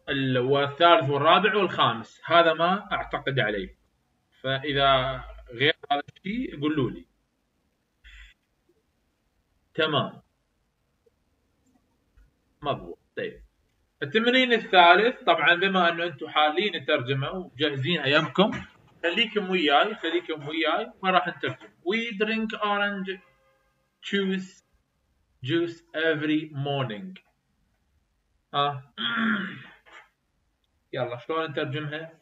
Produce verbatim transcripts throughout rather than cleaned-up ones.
والثالث والرابع والخامس، هذا ما أعتقد عليه. فإذا غير هذا الشيء قولوا لي. تمام، مضبوط. طيب التمرين الثالث، طبعا بما انه انتم حالين الترجمه وجاهزين ايامكم، خليكم وياي خليكم وياي وراح نترجم. We drink orange juice juice every morning. اه يلا شلون نترجمها؟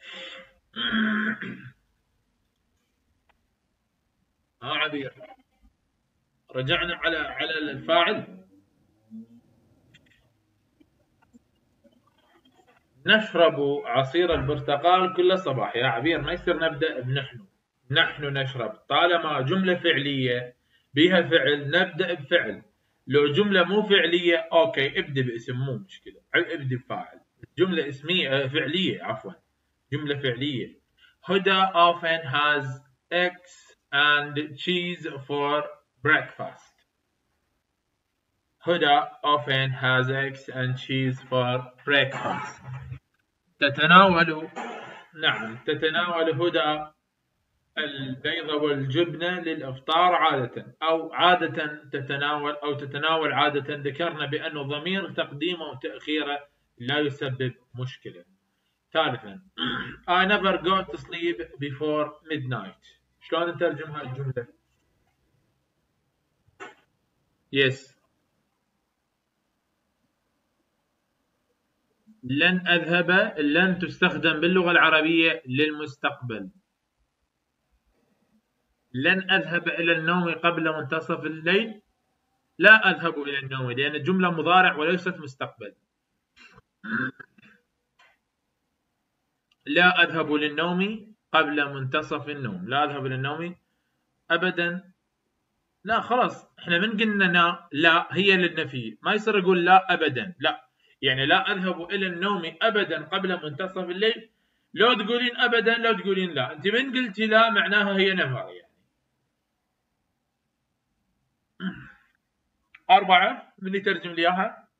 ها عبير، رجعنا على على الفاعل. نشرب عصير البرتقال كل صباح. يا عبير ما يصير نبدأ بنحن. نحن نشرب، طالما جملة فعلية بها فعل نبدأ بفعل. لو جملة مو فعلية اوكي ابدأ باسم، مو مشكلة، ابدأ بفاعل. جملة اسمية فعلية، عفوا جملة فعلية. هدى often has eggs and cheese for breakfast. هدى often has eggs and cheese for breakfast. تتناول، نعم تتناول هدى البيض والجبنة للإفطار عادة، أو عادة تتناول، أو تتناول عادة. ذكرنا بأنه ضمير تقديمه وتأخيره لا يسبب مشكلة. ثالثا I never go to sleep before midnight. شلون نترجم هاي الجملة؟ Yes. لن أذهب، لن تستخدم باللغة العربية للمستقبل. لن أذهب إلى النوم قبل منتصف الليل. لا أذهب إلى النوم لأن الجملة مضارع وليست مستقبل. لا أذهب للنوم قبل منتصف النوم. لا أذهب للنوم أبدا. لا خلاص احنا من قلنا لا هي للنفي، ما يصير يقول لا أبدا. لا يعني لا أذهب إلى النوم أبدا قبل منتصف الليل. لو تقولين أبدا لو تقولين لا، أنت من قلتي لا معناها هي نفي يعني. أربعة، من يترجم لي إياها؟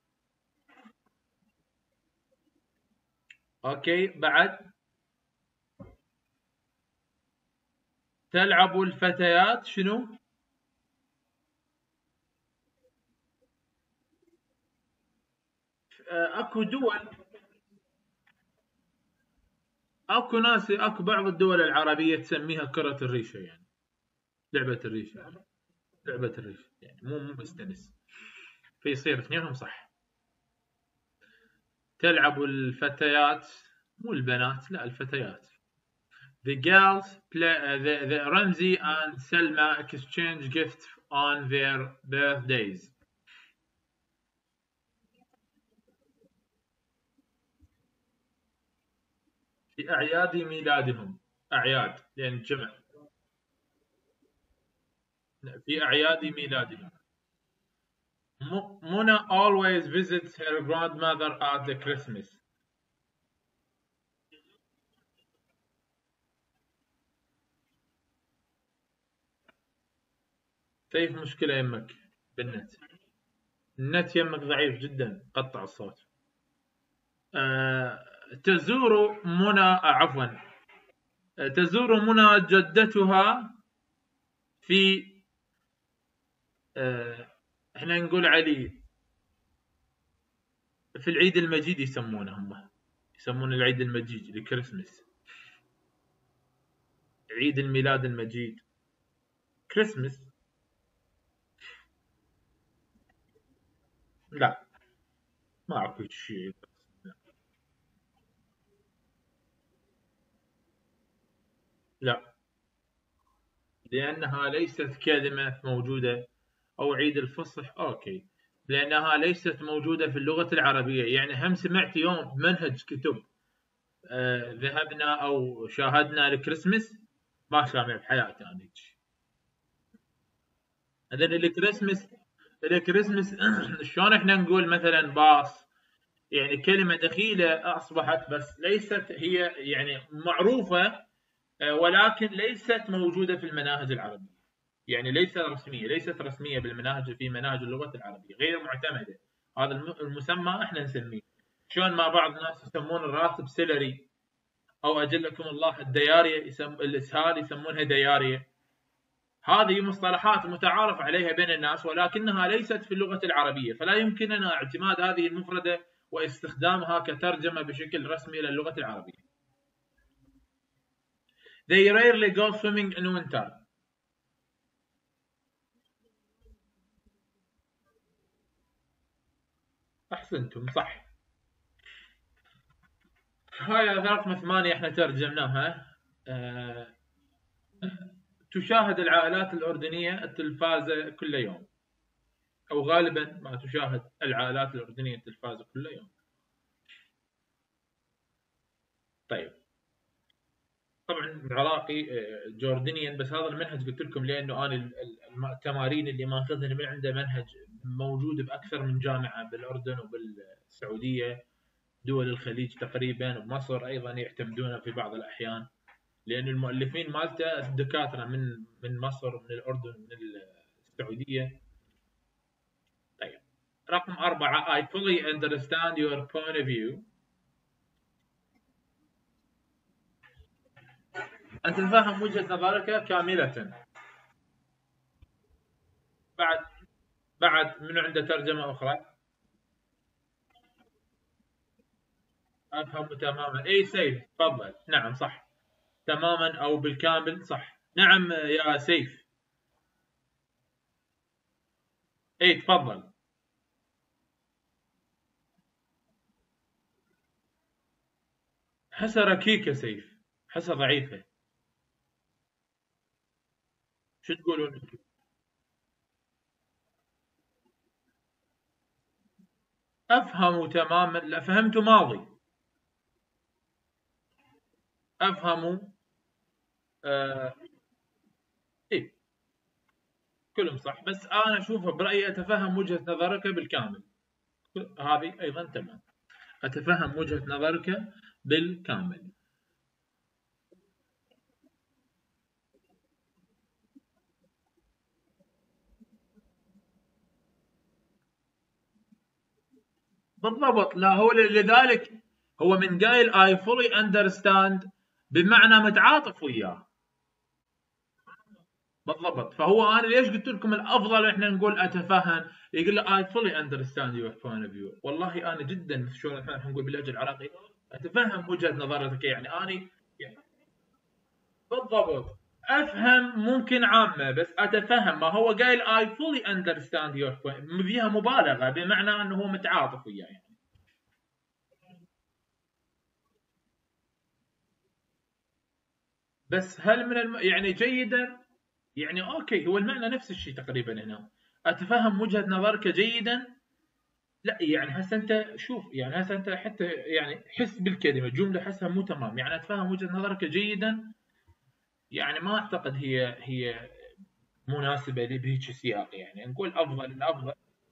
أوكي بعد. تلعب الفتيات شنو؟ اكو دول، اكو ناس، اكو بعض الدول العربية تسميها كرة الريشة، يعني لعبة الريشة، لعبة الريشة يعني مو مو مستنس، فيصير اثنينهم صح. تلعب الفتيات، مو البنات، لا الفتيات. The girls play uh, the, the Ramsey and Selma exchange gifts on their birthdays. في أعياد ميلادهم. أعياد لأن جمع. في أعياد ميلادهم. Mona always visits her grandmother at the Christmas. كيف مشكلة يمك بالنت؟ النت يمك ضعيف جدا، قطع الصوت. آه، تزور منى، عفوا تزور منى جدتها في آه، احنا نقول علي في العيد المجيد يسمونه، هم يسمون العيد المجيد الكريسماس، عيد الميلاد المجيد كريسماس. لا ما اكو شيء. لا لأنها ليست كلمة موجودة، أو عيد الفصح أوكي، لأنها ليست موجودة في اللغة العربية. يعني هم سمعت يوم منهج كتب آه ذهبنا أو شاهدنا الكريسماس، ما سامع بحياتي أنا هيك. إذن الكريسماس، الكريسماس شلون إحنا نقول مثلا باص، يعني كلمة دخيلة أصبحت بس ليست هي يعني معروفة، آه ولكن ليست موجودة في المناهج العربية. يعني ليس رسمية، ليست رسمية بالمناهج، في مناهج اللغة العربية غير معتمدة. هذا المسمى احنا نسميه. شلون ما بعض الناس يسمون الراتب سيلري، أو أجلكم الله الديارية يسم... الإسهال يسمونها ديارية. هذه مصطلحات متعارف عليها بين الناس، ولكنها ليست في اللغة العربية، فلا يمكننا اعتماد هذه المفردة واستخدامها كترجمة بشكل رسمي إلى اللغة العربية. They rarely go swimming in winter. أحسنتم صح. هاي رقم ثمانية احنا ترجمناها. أه... تشاهد العائلات الأردنية التلفاز كل يوم، أو غالبا ما تشاهد العائلات الأردنية التلفاز كل يوم. طيب طبعا العراقي جوردنيا، بس هذا المنهج قلت لكم لأنه أنا التمارين اللي ماخذها من عنده منهج موجود بأكثر من جامعة بالأردن وبالسعودية، دول الخليج تقريبا، ومصر أيضا يعتمدونه في بعض الأحيان، لأن المؤلفين مالته الدكاترة من من مصر ومن الأردن ومن السعودية. طيب رقم أربعة I fully understand your point of view. أتفهم وجهة نظرك كاملة. بعد بعد من عنده ترجمة أخرى. أفهم تماما. أي سيف تفضل. نعم صح، تماما أو بالكامل صح. نعم يا سيف. أي تفضل. حسها ركيكة سيف، حسها ضعيفة. شو تقولون؟ أفهم تماما. لا فهمت ماضي. أفهم. آه إيه كلهم صح، بس أنا أشوفه برأيي أتفهم وجهة نظرك بالكامل. هذه أيضا تمام. أتفهم وجهة نظرك بالكامل. بالضبط. لا هو لذلك هو من قايل I fully understand بمعنى متعاطف وياه. بالضبط. فهو انا ليش قلت لكم الافضل احنا نقول اتفهم، يقول له I fully understand your point of view. والله انا جدا شلون احنا نقول باللهجه العراقيه اتفهم وجهه نظرك، يعني انا يعني بالضبط افهم ممكن عامه، بس اتفهم ما هو قايل I fully understand your point، فيها مبالغه بمعنى انه هو متعاطف وياه يعني. بس هل من الم... يعني جيدا، يعني اوكي هو المعنى نفس الشيء تقريبا هنا. اتفهم وجهة نظرك جيدا، لا يعني هسه انت شوف، يعني هسه انت حتى يعني حس بالكلمة، جملة حسها مو تمام، يعني اتفهم وجهة نظرك جيدا، يعني ما اعتقد هي هي مناسبة لي بهيك سياق، يعني نقول افضل الافضل.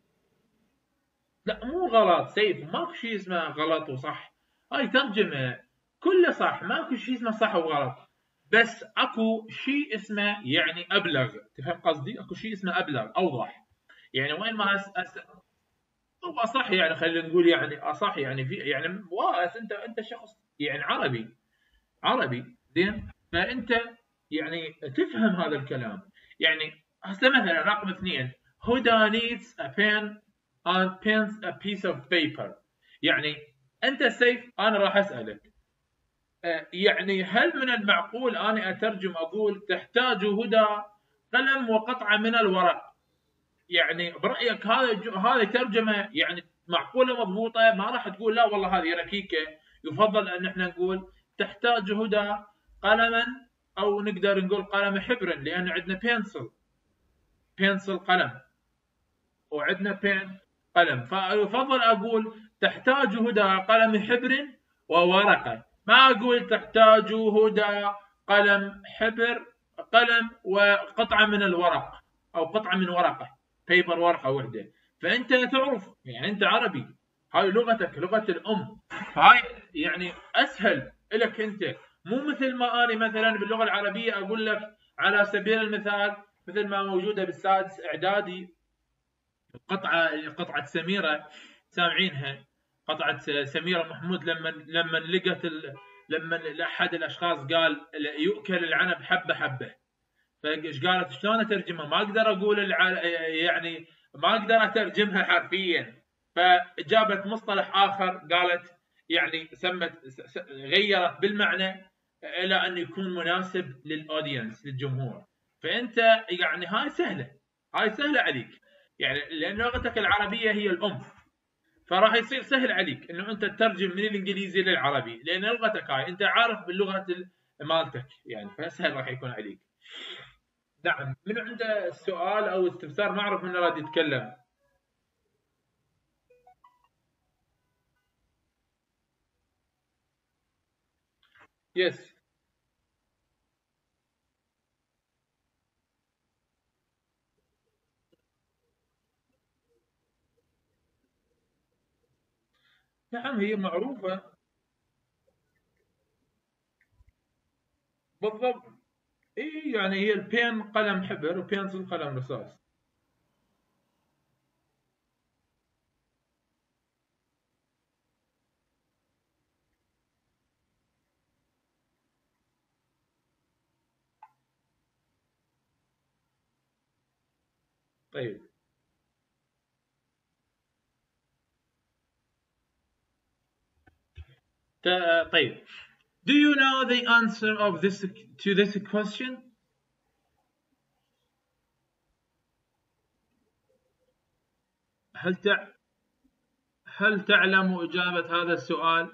لا مو غلط سيف، ماكو شيء اسمه غلط وصح، هاي ترجمة كله صح، ماكو شيء اسمه صح وغلط، بس اكو شيء اسمه يعني ابلغ، تفهم قصدي؟ اكو شيء اسمه ابلغ اوضح، يعني وين ما أس... أس... هو صح، يعني خلينا نقول يعني اصح، يعني في يعني واس انت انت شخص يعني عربي عربي زين، فانت يعني تفهم هذا الكلام. يعني هسه مثلا رقم اثنين هدى needs a pen and pens a piece of paper. يعني انت سيف انا راح اسالك آه، يعني هل من المعقول اني اترجم اقول تحتاج هدى قلم وقطعه من الورق؟ يعني برايك هذا هذه ترجمه يعني معقوله مضبوطه؟ ما راح تقول لا والله هذه ركيكه، يفضل ان احنا نقول تحتاج هدى قلما، او نقدر نقول قلم حبر، لان عندنا بينسل بينسل قلم، وعندنا بين قلم، فيفضل اقول تحتاج هدى قلم حبر وورقه، ما اقول تحتاج هدى قلم حبر قلم وقطعه من الورق، او قطعه من ورقه بيبر، ورقه واحده. فانت تعرف يعني انت عربي، هاي لغتك لغه الام، فهاي يعني اسهل لك انت، مو مثل ما اني مثلا باللغه العربيه اقول لك على سبيل المثال مثل ما موجوده بالسادس اعدادي قطعه قطعه سميره سامعينها قطعة سميرة محمود لما لما لقت ال... لما أحد الأشخاص قال يؤكل العنب حبة حبة، فايش قالت شلون أترجمها؟ ما أقدر أقول الع... يعني ما أقدر أترجمها حرفيا، فجابت مصطلح آخر، قالت يعني سمت غيرت بالمعنى إلى أن يكون مناسب للأودينس للجمهور. فأنت يعني هاي سهلة، هاي سهلة عليك يعني، لأن لغتك العربية هي الأم، فراح يصير سهل عليك انه انت تترجم من الانجليزي للعربي، لان لغتك هاي انت عارف باللغه مالتك يعني، فاسهل راح يكون عليك. نعم، من عنده سؤال او استفسار؟ ما اعرف من راد يتكلم. يس. نعم هي معروفه. بالضبط. اي يعني هي البين قلم حبر وبينسل قلم رصاص. طيب. طيب. Do you know the answer of this to this question? هل تع... هل تعلم إجابة هذا السؤال؟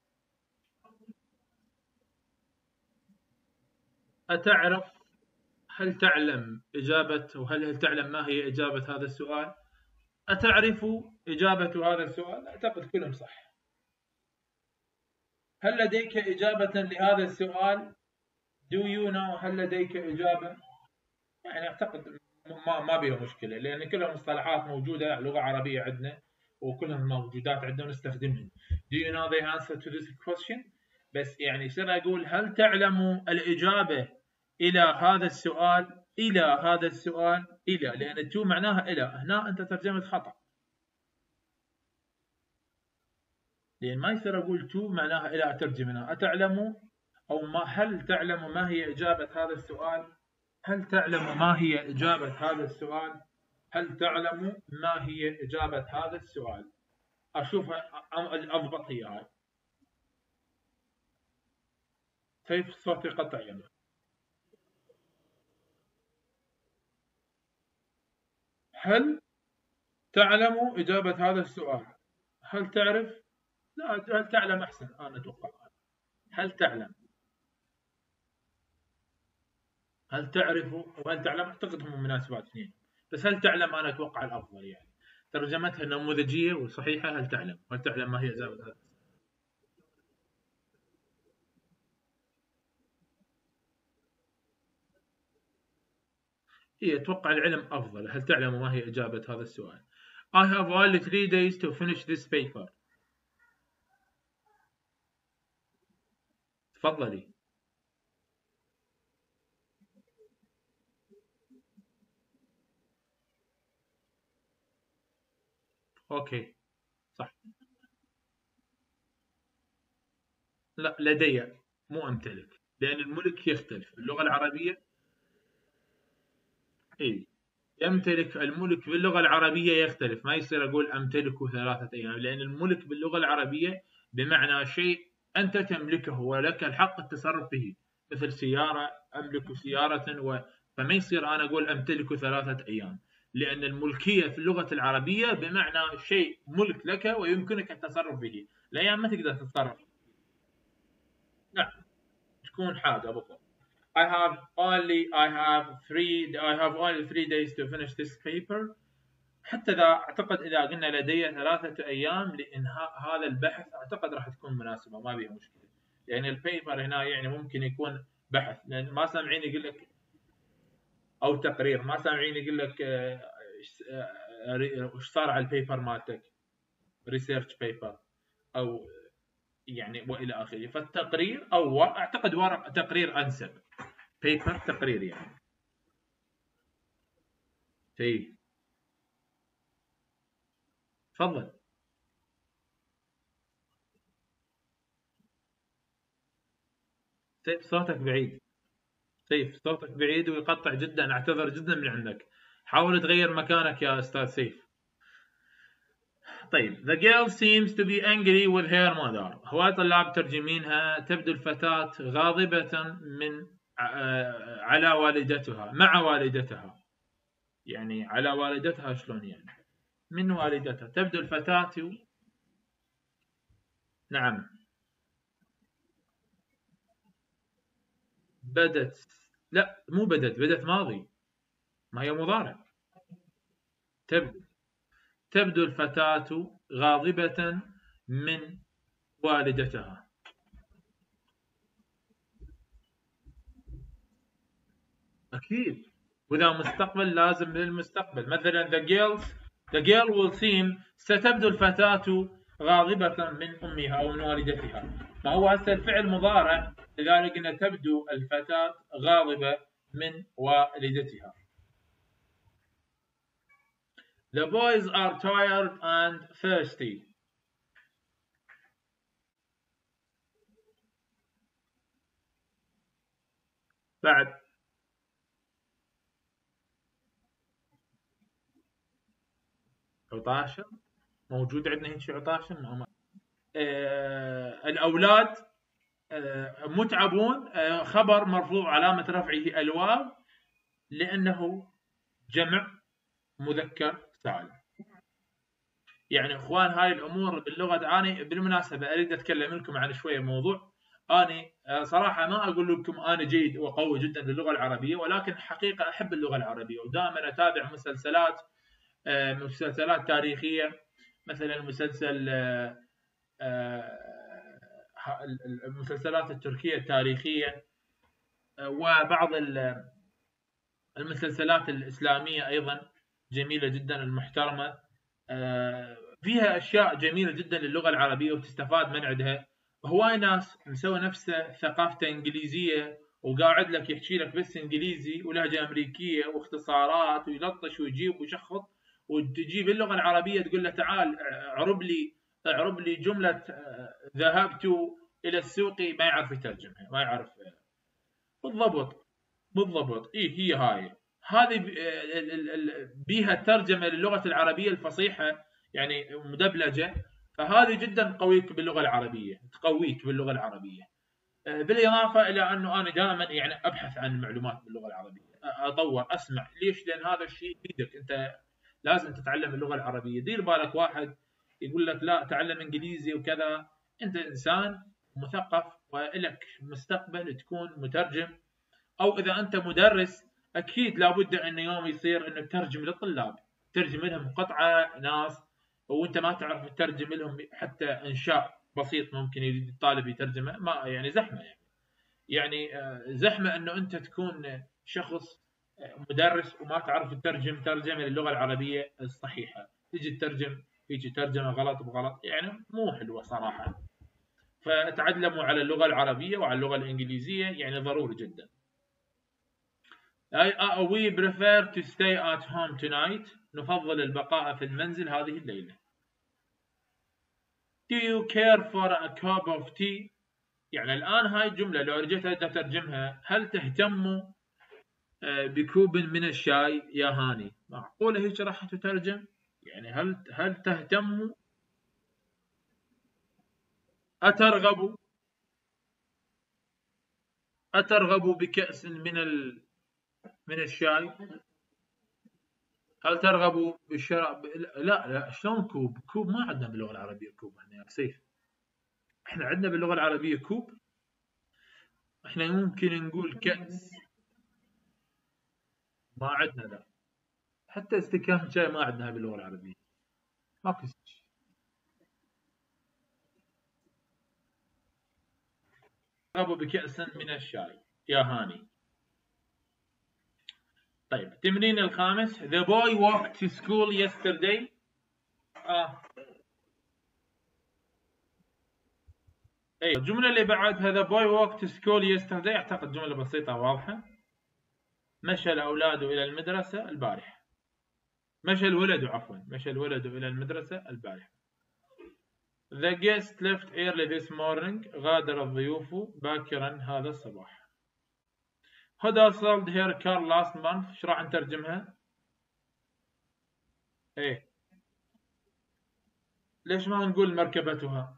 أتعرف؟ هل تعلم إجابة وهل هل تعلم ما هي إجابة هذا السؤال؟ أتعرف إجابة هذا السؤال؟ أعتقد كلهم صح. هل لديك إجابة لهذا السؤال؟ Do you know؟ هل لديك إجابة؟ يعني أعتقد ما ما بيها مشكلة، لأن كلها مصطلحات موجودة لغة عربية عندنا، وكلهم موجودات عندنا ونستخدمهم. Do you know the answer to this question؟ بس يعني يصير أقول هل تعلم الإجابة إلى هذا السؤال؟ إلى هذا السؤال، إلى، لأن تو معناها إلى، هنا أنت ترجمت خطأ، لأن ما يصير أقول تو معناها إلى أترجم هنا. أتعلم أو ما هل تعلم ما هي إجابة هذا السؤال؟ هل تعلم ما هي إجابة هذا السؤال؟ هل تعلم ما هي إجابة هذا السؤال؟ أشوفها الأضبط هي هاي. كيف صوتي قطع يعني؟ هل تعلم إجابة هذا السؤال؟ هل تعرف؟ لا، هل تعلم أحسن أنا أتوقع. هل تعلم؟ هل تعرف وهل تعلم أعتقد هم مناسبات اثنين، بس هل تعلم أنا أتوقع الأفضل يعني، ترجمتها نموذجية وصحيحة. هل تعلم؟ هل تعلم ما هي إجابة هذا؟ هي أتوقع العلم أفضل. هل تعلم ما هي إجابة هذا السؤال؟ I have only three days to finish this paper. تفضلي. أوكي. صح. لا، لدي، مو أمتلك، لأن الملك يختلف اللغة العربية. إيه، يمتلك الملك باللغة العربية يختلف، ما يصير أقول أمتلك ثلاثة أيام، لأن الملك باللغة العربية بمعنى شيء أنت تملكه ولك الحق التصرف به، مثل سيارة، أملك سيارة و... فما يصير أنا أقول أمتلك ثلاثة أيام، لأن الملكية في اللغة العربية بمعنى شيء ملك لك ويمكنك التصرف به. الأيام ما تقدر تتصرف. نعم، تكون حاجة بالضبط. I have only I have three I have only three days to finish this paper. حتى إذا أعتقد إذا قلنا لدي ثلاثة أيام لإنهاء هذا البحث أعتقد راح تكون مناسبة، ما بيها مشكلة، يعني البيبر هنا يعني ممكن يكون بحث، لأن ما سامعين يقول لك أو تقرير، ما سامعين يقول لك وش صار على البيبر مالتك، ريسيرش بيبر أو يعني وإلى آخره. فالتقرير أو أعتقد ورق تقرير أنسب، بيبر تقرير يعني. في. تفضل. سيف صوتك بعيد. سيف صوتك بعيد ويقطع جدا، اعتذر جدا من عندك. حاول تغير مكانك يا أستاذ سيف. طيب the girl seems to be angry with her mother. هواي طلاب ترجمينها تبدو الفتاة غاضبة من على والدتها، مع والدتها. يعني على والدتها شلون يعني؟ من والدتها. تبدو الفتاة نعم بدت، لا مو بدت، بدت ماضي، ما هي مضارع. تبدو تبدو الفتاة غاضبة من والدتها. أكيد، وإذا مستقبل لازم للمستقبل. مثلا the girls the girl will seem، ستبدو الفتاة غاضبة من أمها أو من والدتها. ما هو هسه الفعل مضارع، لذلك أن تبدو الفتاة غاضبة من والدتها. The boys are tired and thirsty. بعد عطاشة موجود عندنا هيك عطاشة. آه الأولاد آه متعبون. آه خبر مرفوع علامة رفعه الواو لأنه جمع مذكر سالم. يعني اخوان هاي الامور باللغه، انا بالمناسبه اريد اتكلم لكم عن شويه موضوع. انا صراحه ما اقول لكم انا جيد وقوي جدا باللغه العربيه، ولكن حقيقه احب اللغه العربيه ودائما اتابع مسلسلات مسلسلات تاريخيه، مثلا مسلسل المسلسلات التركيه التاريخيه، وبعض المسلسلات الاسلاميه ايضا جميله جدا المحترمه، فيها اشياء جميله جدا للغه العربيه وتستفاد من عندها. هواي ناس مسوي نفسه ثقافته انجليزيه وقاعد لك يحكي لك بس انجليزي ولهجه امريكيه واختصارات ويلطش ويجيب ويشخط، وتجيب اللغه العربيه تقول له تعال اعرب لي اعرب لي جمله ذهبت الى السوق، ما يعرف يترجمها، ما يعرف بالضبط. بالضبط اي هي هاي هذه بيها الترجمه للغه العربيه الفصيحه، يعني مدبلجه. فهذه جدا تقويك باللغه العربيه، تقويك باللغه العربيه. بالاضافه الى انه انا دائما يعني ابحث عن معلومات باللغه العربيه، اطور اسمع. ليش؟ لان هذا الشيء يفيدك انت، لازم تتعلم اللغه العربيه. دير بالك واحد يقول لك لا تعلم انجليزي وكذا، انت انسان مثقف ولك مستقبل تكون مترجم، او اذا انت مدرس اكيد لابد ان يوم يصير انك تترجم للطلاب، تترجم لهم قطعه ناس وانت ما تعرف تترجم لهم حتى انشاء بسيط ممكن يريد الطالب يترجمه، ما يعني زحمه يعني يعني زحمه انه انت تكون شخص مدرس وما تعرف تترجم ترجمه للغه العربيه الصحيحه، تجي تترجم يجي ترجمه غلط بغلط، يعني مو حلوه صراحه. فتعلموا على اللغه العربيه وعلى اللغه الانجليزيه، يعني ضروري جدا. We prefer to stay at home tonight. نفضل البقاء في المنزل هذه الليلة. Do you care for a cup of tea؟ يعني الآن هاي الجملة لو رجعت أترجمها، هل تهتم بكوب من الشاي يا هاني؟ معقولة هيك راح تترجم؟ يعني هل هل تهتم؟ أترغب أترغب بكأس من ال من الشاي؟ هل ترغب بالشراء؟ لا لا شلون كوب؟ كوب ما عندنا باللغة العربية كوب احنا يا سيف. احنا عندنا باللغة العربية كوب، احنا ممكن نقول كأس، ما عندنا لا. حتى استكان شاي ما عندنا باللغة العربية، ماكو شيء. ترغب بكأس من الشاي يا هاني. طيب التمرين الخامس. The boy walked to school yesterday. آه. أيوة الجملة اللي بعدها the boy walked to school yesterday أعتقد جملة بسيطة واضحة. مشى الأولاد إلى المدرسة البارحة. مشى الولد عفوا مشى الولد إلى المدرسة البارحة. The guest left early this morning. غادر الضيوف باكرا هذا الصباح. هدى sold her car last month. ايش راح نترجمها؟ ايه ليش ما نقول مركبتها؟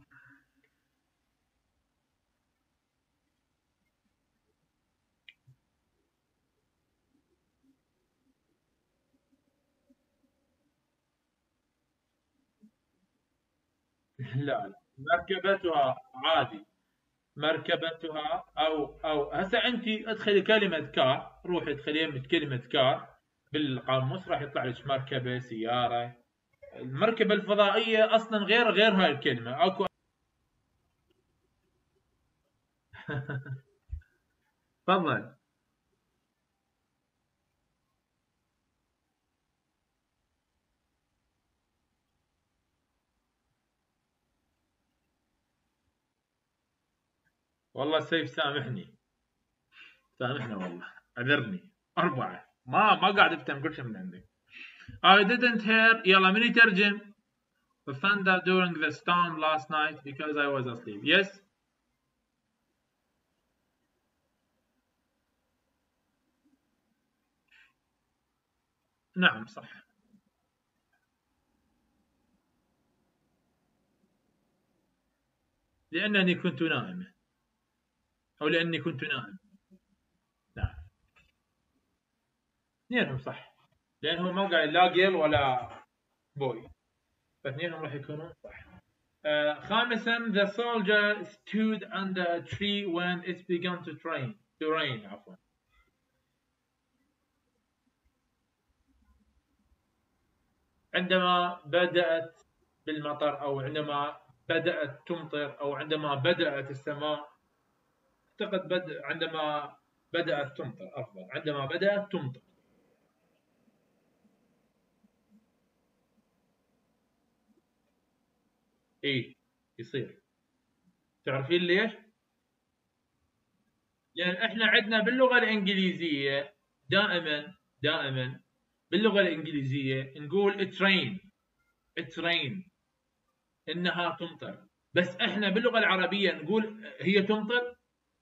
لا مركبتها عادي، مركبتها أو أو هسه أنت ادخلي كلمة كار، روحي ادخلي كلمة كار بالقاموس راح يطلع لك مركبة، سيارة. المركبة الفضائية أصلا غير غير هاي الكلمة أكو. تفضل. والله سيف سامحني، سامحنا والله، اعذرني. أربعة ما ما قاعد أفتهم كل شيء من عندك. I didn't hear. يلا من يترجم؟ The thunder during the storm last night because I was asleep. Yes. نعم صح. لأنني كنت نائمة أو لأني كنت نائم. نعم اثنينهم صح، لأنه ما قاعد لا جيل ولا بوي، فاثنينهم راح يكونون صح. آه خامسا the soldier stood under a tree when it began to rain to rain عفوا. عندما بدأت بالمطر أو عندما بدأت تمطر أو عندما بدأت السماء، أعتقد بدأ عندما بدأت تمطر أفضل، عندما بدأت تمطر. إيه يصير. تعرفين ليش؟ لأن إحنا عندنا باللغة الإنجليزية دائما دائما باللغة الإنجليزية نقول train train إنها تمطر، بس إحنا باللغة العربية نقول هي تمطر.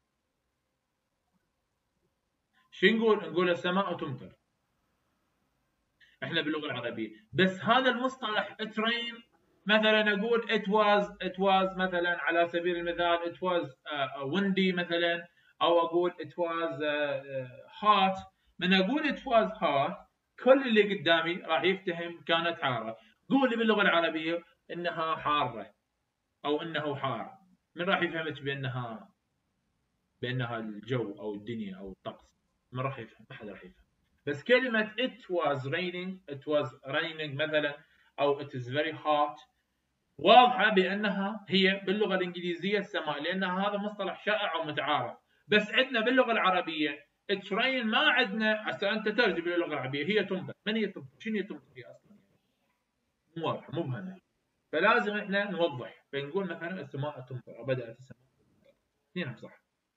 شو نقول؟ نقول السماء تمطر إحنا باللغة العربية، بس هذا المصطلح train مثلا أقول it was it was مثلا على سبيل المثال it was uh, windy مثلا، أو أقول it was uh, hot. من أقول it was hot كل اللي قدامي راح يفتهم كانت حارة. قولي باللغة العربية إنها حارة أو إنه حار، من راح يفهمك بأنها بأنها الجو أو الدنيا أو الطقس؟ من راح يفهم؟ ما حد راح يفهم. بس كلمة it was raining it was raining مثلا أو it is very hot واضحة بأنها هي باللغة الإنجليزية السماء، لأن هذا مصطلح شائع ومتعارف. بس عندنا باللغة العربية ترين ما عندنا. هسه أنت ترجم باللغة العربية هي تمطر، من هي تمطر؟ شنو هي تمطر هي أصلا؟ مو واضحة مبهمة، فلازم إحنا نوضح، فنقول مثلا السماء تمطر أو بدأت السماء تمطر. اثنينهم صح.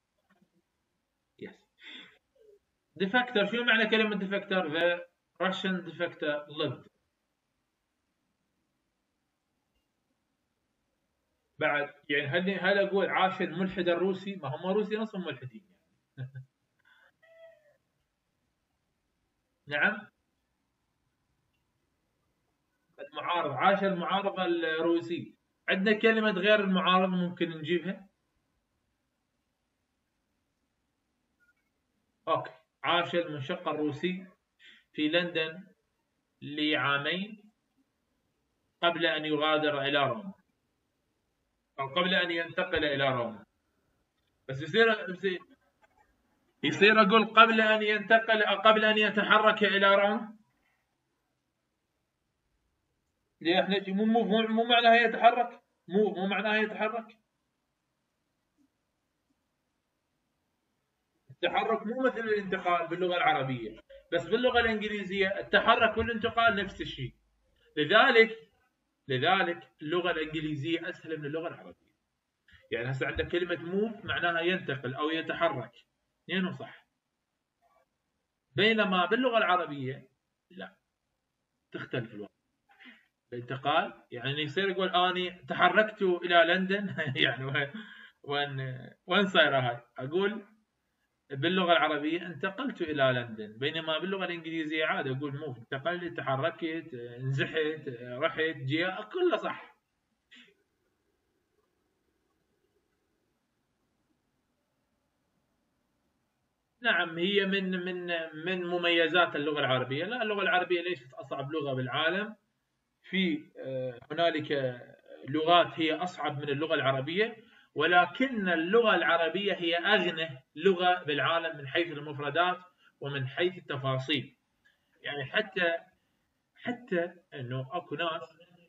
يس. ديفكتر، شو معنى كلمة ديفكتر؟ The Russian defector lived. بعد يعني هل هل اقول عاش الملحد الروسي؟ ما هم روسي نصهم ملحدين يعني. نعم. المعارض، عاش المعارض الروسي. عندنا كلمة غير المعارض ممكن نجيبها؟ اوكي. عاش المنشق الروسي في لندن لعامين قبل أن يغادر إلى روما، أو قبل أن ينتقل إلى روما. بس يصير يصير أقول قبل أن ينتقل أو قبل أن يتحرك إلى روما. ليه احنا مو مو مو معناها يتحرك، مو مو معناها يتحرك. التحرك مو مثل الانتقال باللغة العربية، بس باللغة الإنجليزية التحرك والانتقال نفس الشيء. لذلك لذلك اللغة الإنجليزية أسهل من اللغة العربية. يعني هسه عندك كلمة موف معناها ينتقل أو يتحرك، اثنينهم صح. بينما باللغة العربية لا، تختلف الوضع. الانتقال يعني يصير يقول اني تحركت الى لندن يعني وين وين وين صايره هاي؟ اقول باللغه العربيه انتقلت الى لندن، بينما باللغه الانجليزيه عادي اقول موف، انتقلت، تحركت، نزحت، رحت، جاء، كله صح. نعم، هي من من من مميزات اللغه العربيه. لا، اللغه العربيه ليست اصعب لغه بالعالم. في آه، هنالك لغات هي أصعب من اللغة العربية، ولكن اللغة العربية هي أغنى لغة بالعالم من حيث المفردات ومن حيث التفاصيل. يعني حتى حتى أنه أكو ناس.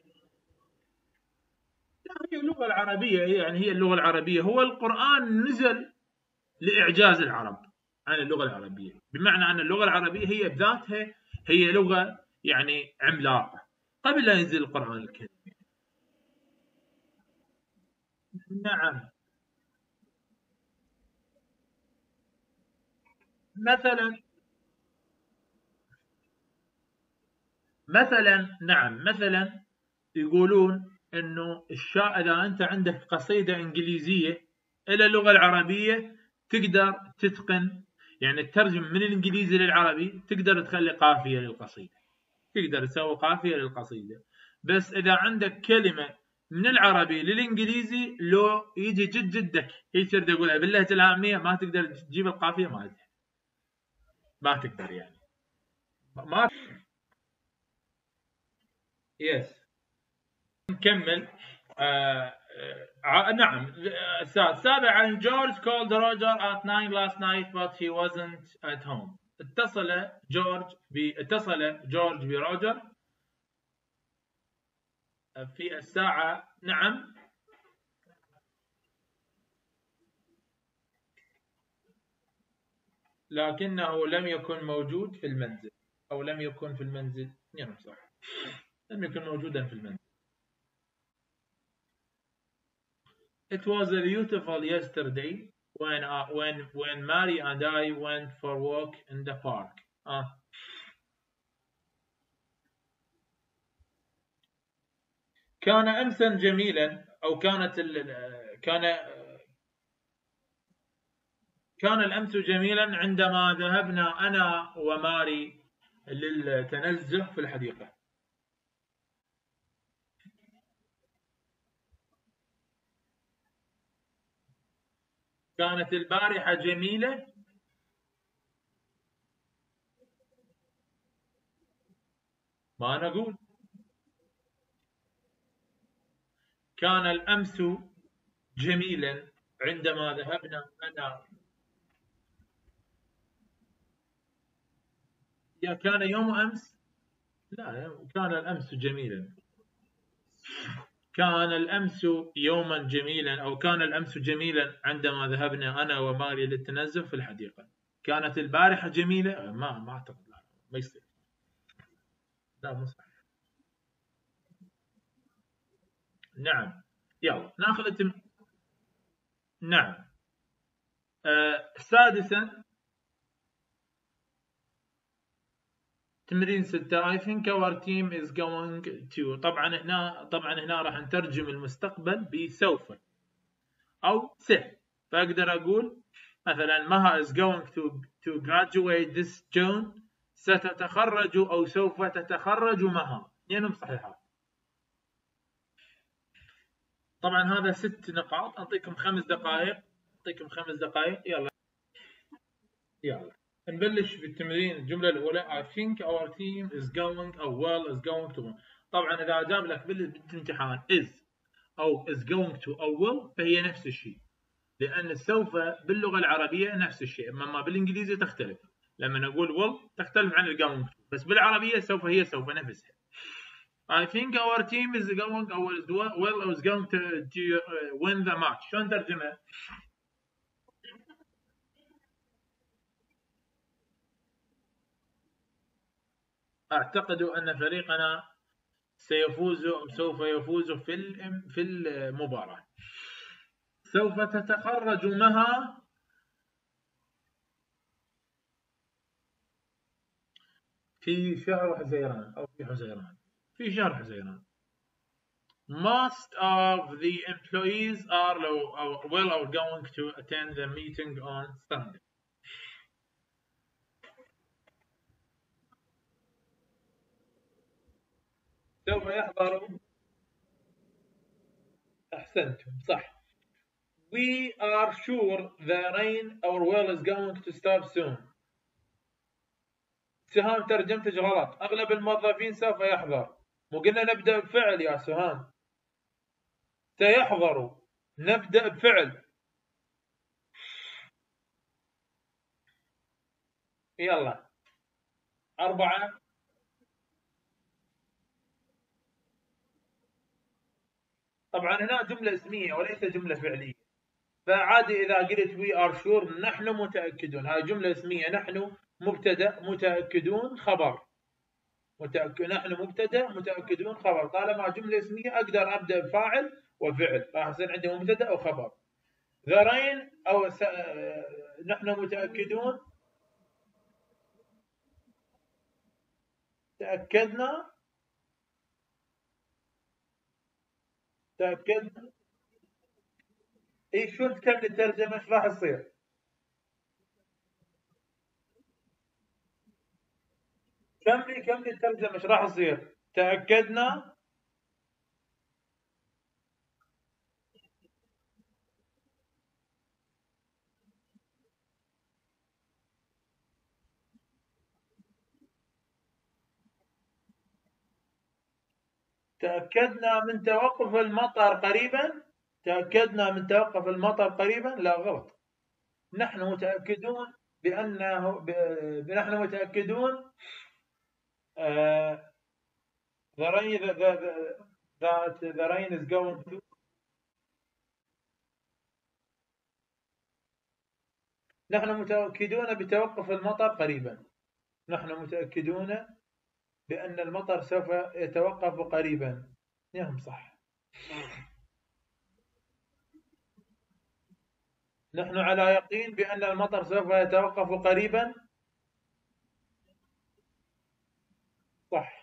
لا، هي اللغة العربية يعني هي اللغة العربية، هو القرآن نزل لإعجاز العرب عن اللغة العربية، بمعنى أن اللغة العربية هي بذاتها هي لغة يعني عملاقة قبل لا ينزل القرآن الكريم. نعم. مثلا مثلا نعم، مثلا يقولون انه الشاعر اذا انت عندك قصيده انجليزيه الى اللغه العربيه تقدر تتقن، يعني تترجم من الانجليزي للعربي، تقدر تخلي قافيه للقصيده، تقدر تسوي قافيه للقصيده. بس اذا عندك كلمه من العربي للانجليزي لو يجي جد جدك يصير يقولها باللهجه العاميه ما تقدر تجيب القافيه مالتها، ما تقدر يعني ما. يس. نكمل. آه آه نعم. السادس سابعا جورج called Roger at nine last night but he wasn't at home. اتصل جورج ب اتصل جورج بروجر في الساعة. نعم. لكنه لم يكن موجود في المنزل، أو لم يكن في المنزل. نعم صح، لم يكن موجودا في المنزل. It was a beautiful yesterday when uh, when when Mary and I went for a walk in the park. آه. كان أمسا جميلا، أو كانت ال... كان كان الأمس جميلا عندما ذهبنا أنا وماري للتنزه في الحديقة. كانت البارحة جميلة. ما نقول كان الأمس جميلا عندما ذهبنا أنا. يا كان يوم أمس. لا، كان الأمس جميلا. كان الأمس يوما جميلا، أو كان الأمس جميلا عندما ذهبنا أنا وماري للتنزه في الحديقة. كانت البارحة جميلة. ما ما أعتقد. لا، ما يصير. لا، مو صح. نعم. يلا ناخذ التم... نعم. آه سادسا تمرين ستة. I think our team is going to. طبعا هنا طبعا هنا راح نترجم المستقبل بسوف أو س. فأقدر أقول مثلا مها is going to to graduate this June. ستتخرج أو سوف تتخرج مها، اثنينهم صحيحات. طبعا هذا ست نقاط، أعطيكم خمس دقائق. أعطيكم خمس دقائق. يلا يلا نبلش بالتمرين. الجملة الأولى I think our team is going أو well is going to. طبعا إذا جاب لك بالامتحان is أو is going to أو will فهي نفس الشيء، لأن سوف باللغة العربية نفس الشيء، أما بالإنجليزي تختلف. لما نقول will تختلف عن ال going to، بس بالعربية سوف هي سوف نفسها. I think our team is going أو is well or is going to, to win the match. شلون ترجمها؟ أعتقد أن فريقنا سيفوز أو سوف يفوز في في المباراة. سوف تتخرج مها في شهر حزيران أو في حزيران في شهر حزيران. most of the employees are well are going to attend the meeting on Sunday. سوف يحضروا. أحسنتم صح. We are sure the rain our well is going to start soon. سهام ترجمتك غلط. أغلب الموظفين سوف يحضر. مو قلنا نبدأ بفعل يا سهام. سيحضروا. نبدأ بفعل. يلا. أربعة. طبعا هنا جملة اسمية وليس جملة فعلية. فعادي إذا قلت we are sure نحن متأكدون. هاي جملة اسمية. نحن مبتدأ متأكدون خبر. متأكد نحن مبتدأ متأكدون خبر. طالما جملة اسمية أقدر أبدأ بفاعل وفعل. راح يصير عندي مبتدأ أو خبر. the rain أو س... نحن متأكدون. تأكدنا. تأكدنا. إيش شو تكمل الترجمة إيش راح يصير؟ كملي كملي الترجمة إيش راح يصير؟ تأكدنا. تأكدنا من توقف المطر قريبا. تأكدنا من توقف المطر قريبا. لا غلط. نحن متأكدون بأنه ب... نحن متأكدون uh, the rain the, the, that the rain is going to. نحن متأكدون بتوقف المطر قريبا. نحن متأكدون بأن المطر سوف يتوقف قريبا. نعم صح. نحن على يقين بأن المطر سوف يتوقف قريبا. صح.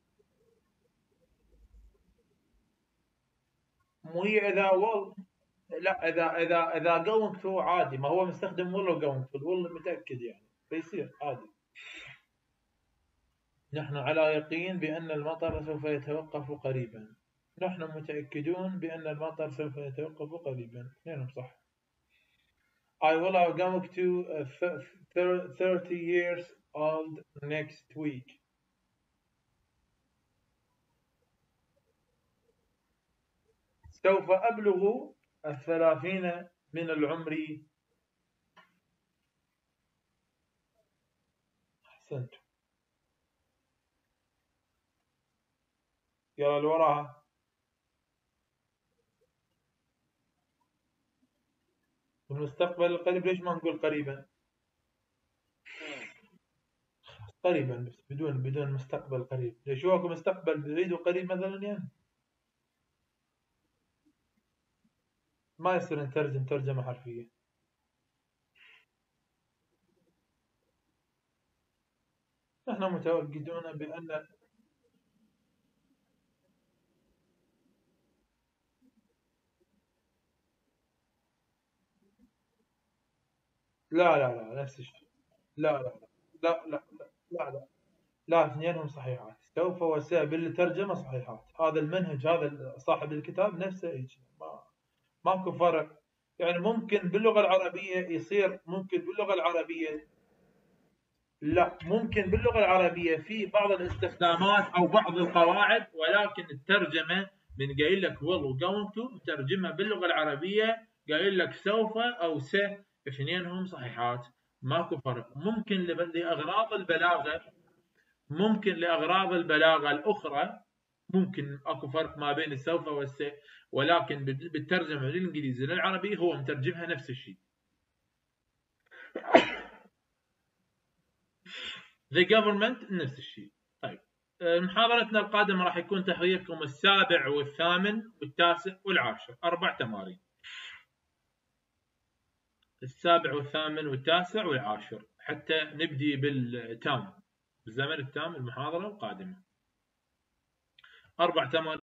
مو هي إذا will. لا إذا إذا إذا going to عادي. ما هو مستخدم will و going to. will متأكد يعني بيصير عادي. نحن على يقين بأن المطر سوف يتوقف قريبا. نحن متأكدون بأن المطر سوف يتوقف قريبا. نعم صح. I will are going to uh, thirty years old next week. سوف أبلغ الثلاثين من العمر. أحسنت. يلا اللي وراها. المستقبل القريب ليش ما نقول قريبا؟ قريبا بس بدون بدون مستقبل قريب. ليش هو مستقبل بعيد وقريب مثلا يعني؟ ما يصير نترجم ترجمة حرفية. نحن متأكدون بأن لا لا لا نفس الشيء. لا لا لا لا لا لا لا لا اثنينهم صحيحات. سوف وسا بالترجمة صحيحات. هذا المنهج هذا صاحب الكتاب نفسه هيك. ما ماكو فرق. يعني ممكن باللغة العربية يصير ممكن باللغة العربية لا ممكن باللغة العربية في بعض الاستخدامات أو بعض القواعد ولكن الترجمة من قايل لك will و going to مترجمها باللغة العربية قايل لك سوف أو س اثنينهم صحيحات. ماكو فرق. ممكن لأغراض البلاغة ممكن لأغراض البلاغة الأخرى ممكن أكو فرق ما بين السوف والس ولكن بالترجمة للإنجليزي للعربي هو مترجمها نفس الشيء. the government نفس الشيء. طيب محاضرتنا القادمة راح يكون تحريركم السابع والثامن والتاسع والعاشر. أربع تمارين. السابع والثامن والتاسع والعاشر حتى نبدي بالتام بالزمن التام المحاضرة القادمة. أربع تمارين.